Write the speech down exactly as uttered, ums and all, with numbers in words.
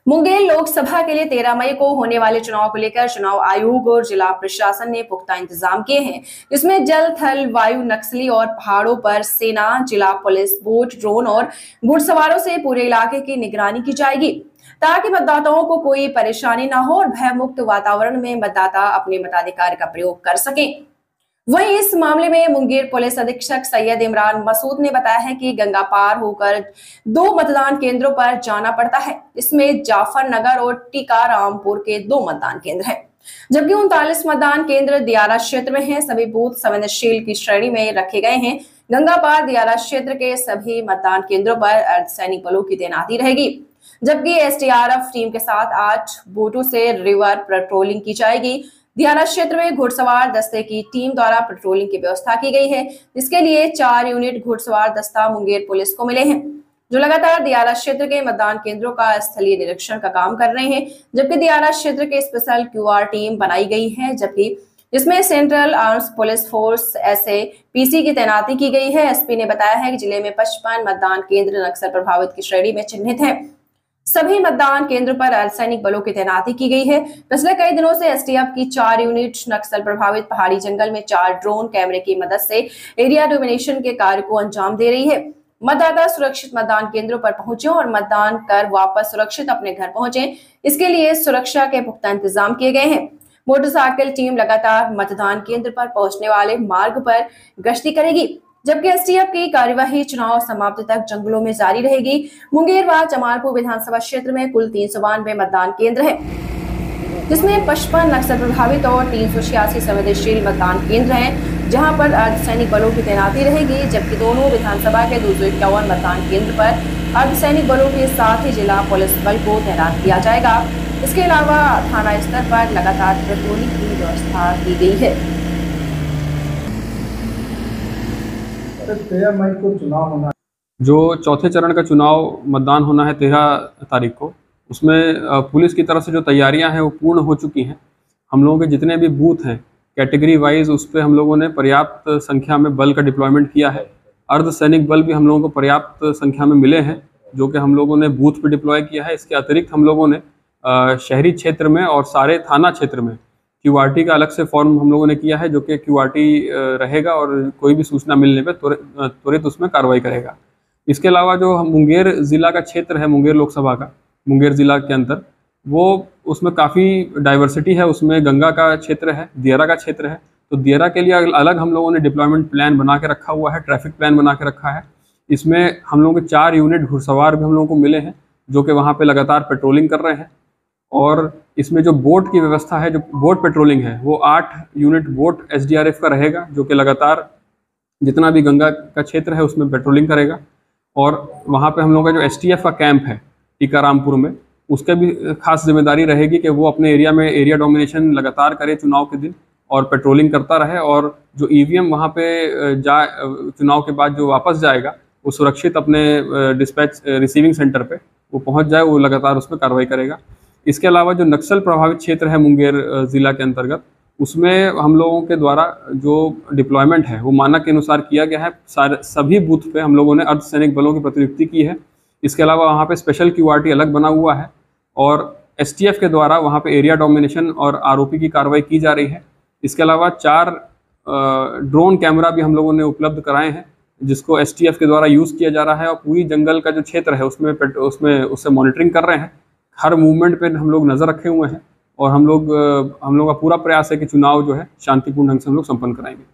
मुंगेर लोकसभा के लिए तेरह मई को होने वाले चुनाव को लेकर चुनाव आयोग और जिला प्रशासन ने पुख्ता इंतजाम किए हैं। इसमें जल, थल, वायु, नक्सली और पहाड़ों पर सेना, जिला पुलिस, बोट, ड्रोन और घुड़सवारों से पूरे इलाके की निगरानी की जाएगी ताकि मतदाताओं को कोई परेशानी न हो और भयमुक्त वातावरण में मतदाता अपने मताधिकार का प्रयोग कर सकें। वहीं इस मामले में मुंगेर पुलिस अधीक्षक सैयद इमरान मसूद ने बताया है कि गंगा पार होकर दो मतदान केंद्रों पर जाना पड़ता है। इसमें जाफर नगर और टीकारामपुर के दो मतदान केंद्र हैं, जबकि उनतालीस मतदान केंद्र दियारा क्षेत्र में हैं। सभी बूथ संवेदनशील की श्रेणी में रखे गए हैं। गंगा पार दियारा क्षेत्र के सभी मतदान केंद्रों पर अर्धसैनिक बलों की तैनाती रहेगी, जबकि एसडीआरएफ टीम के साथ आठ बोटों से रिवर पेट्रोलिंग की जाएगी। दियारा क्षेत्र में घुड़सवार दस्ते की टीम द्वारा पेट्रोलिंग की व्यवस्था की गई है, जिसके लिए चार यूनिट घुड़सवार दस्ता मुंगेर पुलिस को मिले हैं, जो लगातार दियारा क्षेत्र के मतदान केंद्रों का स्थलीय निरीक्षण का काम कर रहे हैं। जबकि दियारा क्षेत्र के स्पेशल क्यूआर टीम बनाई गई है, जबकि जिसमें सेंट्रल आर्म्स पुलिस फोर्स एसए पीसी की तैनाती की गई है। एसपी ने बताया है कि जिले में पचपन मतदान केंद्र नक्सल प्रभावित की श्रेणी में चिन्हित है। सभी मतदान केंद्र पर अर्धसैनिक बलों की तैनाती की गई है। पिछले कई दिनों से एसटीएफ की चार यूनिट नक्सल प्रभावित पहाड़ी जंगल में चार ड्रोन कैमरे की मदद से एरिया डोमिनेशन के कार्य को अंजाम दे रही है। मतदाता सुरक्षित मतदान केंद्रों पर पहुंचे और मतदान कर वापस सुरक्षित अपने घर पहुंचे, इसके लिए सुरक्षा के पुख्ता इंतजाम किए गए हैं। मोटरसाइकिल टीम लगातार मतदान केंद्र पर पहुंचने वाले मार्ग पर गश्ती करेगी, जबकि एसटीएफ की कार्यवाही चुनाव समाप्ति तक जंगलों में जारी रहेगी। मुंगेर व जमालपुर विधानसभा क्षेत्र में कुल तीन सौ बानवे मतदान केंद्र है, जिसमें पचपन नक्सल प्रभावित और तीन सौ छियासी संवेदनशील मतदान केंद्र हैं, जहां पर अर्धसैनिक बलों की तैनाती रहेगी। जबकि दोनों विधानसभा के दो सौ इक्यावन मतदान केंद्र पर अर्धसैनिक बलों के साथ ही जिला पुलिस बल को तैनात किया जाएगा। इसके अलावा थाना स्तर पर लगातार पेट्रोलिंग की व्यवस्था की गई है। तेरह मई को चुनाव होना है, जो चौथे चरण का चुनाव मतदान होना है तेरह तारीख को, उसमें पुलिस की तरफ से जो तैयारियां हैं वो पूर्ण हो चुकी हैं। हम लोगों के जितने भी बूथ हैं कैटेगरी वाइज उस पर हम लोगों ने पर्याप्त संख्या में बल का डिप्लॉयमेंट किया है। अर्धसैनिक बल भी हम लोगों को पर्याप्त संख्या में मिले हैं, जो कि हम लोगों ने बूथ पर डिप्लॉय किया है। इसके अतिरिक्त हम लोगों ने शहरी क्षेत्र में और सारे थाना क्षेत्र में क्यूआरटी का अलग से फॉर्म हम लोगों ने किया है, जो कि क्यूआरटी रहेगा और कोई भी सूचना मिलने पे त्वरित उसमें कार्रवाई करेगा। इसके अलावा जो मुंगेर ज़िला का क्षेत्र है, मुंगेर लोकसभा का मुंगेर ज़िला के अंदर, वो उसमें काफ़ी डाइवर्सिटी है। उसमें गंगा का क्षेत्र है, दियारा का क्षेत्र है, तो दियारा के लिए अलग हम लोगों ने डिप्लॉयमेंट प्लान बना के रखा हुआ है, ट्रैफिक प्लान बना के रखा है। इसमें हम लोगों के चार यूनिट घुड़सवार भी हम लोगों को मिले हैं, जो कि वहाँ पर लगातार पेट्रोलिंग कर रहे हैं। और इसमें जो बोट की व्यवस्था है, जो बोट पेट्रोलिंग है, वो आठ यूनिट बोट एसडीआरएफ का रहेगा, जो कि लगातार जितना भी गंगा का क्षेत्र है उसमें पेट्रोलिंग करेगा। और वहाँ पे हम लोगों का जो एसटीएफ का कैंप है टीकारामपुर में, उसके भी खास जिम्मेदारी रहेगी कि वो अपने एरिया में एरिया डोमिनेशन लगातार करे चुनाव के दिन और पेट्रोलिंग करता रहे। और जो ईवीएम वहाँ पे जा चुनाव के बाद जो वापस जाएगा वो सुरक्षित अपने डिस्पैच रिसीविंग सेंटर पर वो पहुँच जाए, वो लगातार उस पर कार्रवाई करेगा। इसके अलावा जो नक्सल प्रभावित क्षेत्र है मुंगेर ज़िला के अंतर्गत, उसमें हम लोगों के द्वारा जो डिप्लॉयमेंट है वो मानक के अनुसार किया गया है। सारे सभी बूथ पे हम लोगों ने अर्धसैनिक बलों की प्रतिनियुक्ति की है। इसके अलावा वहाँ पे स्पेशल क्यूआरटी अलग बना हुआ है और एसटीएफ के द्वारा वहाँ पे एरिया डोमिनेशन और आरोपी की कार्रवाई की जा रही है। इसके अलावा चार ड्रोन कैमरा भी हम लोगों ने उपलब्ध कराए हैं, जिसको एसटीएफ के द्वारा यूज़ किया जा रहा है। और पूरी जंगल का जो क्षेत्र है उसमें उसमें उससे मॉनिटरिंग कर रहे हैं। हर मूवमेंट पे हम लोग नज़र रखे हुए हैं और हम लोग हम लोग का पूरा प्रयास है कि चुनाव जो है शांतिपूर्ण ढंग से हम लोग संपन्न कराएंगे।